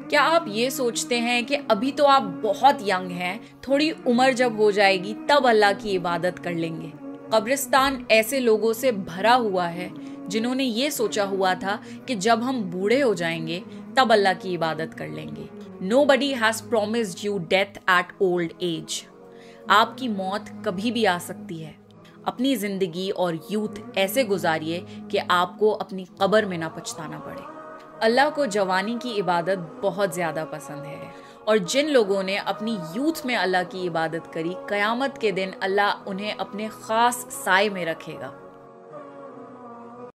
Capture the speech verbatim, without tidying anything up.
क्या आप ये सोचते हैं कि अभी तो आप बहुत यंग हैं, थोड़ी उम्र जब हो जाएगी तब अल्लाह की इबादत कर लेंगे? कब्रिस्तान ऐसे लोगों से भरा हुआ है जिन्होंने ये सोचा हुआ था कि जब हम बूढ़े हो जाएंगे तब अल्लाह की इबादत कर लेंगे। Nobody has promised you death at old age. आपकी मौत कभी भी आ सकती है। अपनी जिंदगी और यूथ ऐसे गुजारिए कि आपको अपनी कब्र में ना पछताना पड़े। अल्लाह को जवानी की इबादत बहुत ज़्यादा पसंद है और जिन लोगों ने अपनी यूथ में अल्लाह की इबादत करी, क़यामत के दिन अल्लाह उन्हें अपने ख़ास साए में रखेगा।